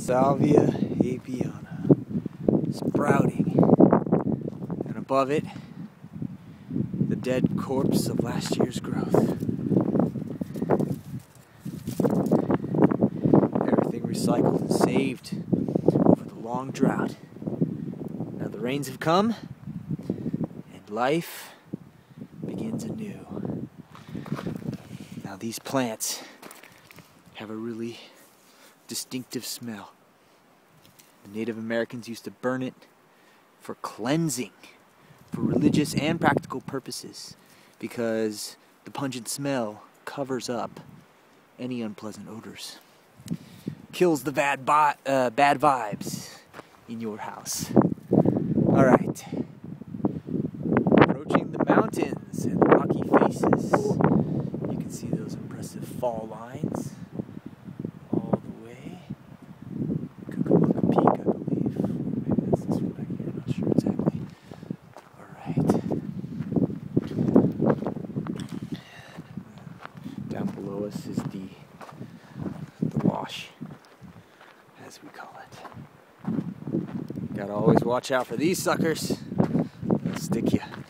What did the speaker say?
Salvia Apiana, sprouting, and above it, the dead corpse of last year's growth. Everything recycled and saved over the long drought. Now the rains have come, and life begins anew. Now these plants have a really distinctive smell. The Native Americans used to burn it for cleansing, for religious and practical purposes, because the pungent smell covers up any unpleasant odors, kills the bad vibes in your house. All right, approaching the mountains and the rocky faces. You can see those impressive fall lines all the way. Cucamonga Peak, I believe. Maybe that's this one back here. I'm not sure exactly. All right. Down below us is the wash, as we call it. Gotta always watch out for these suckers. They'll stick you.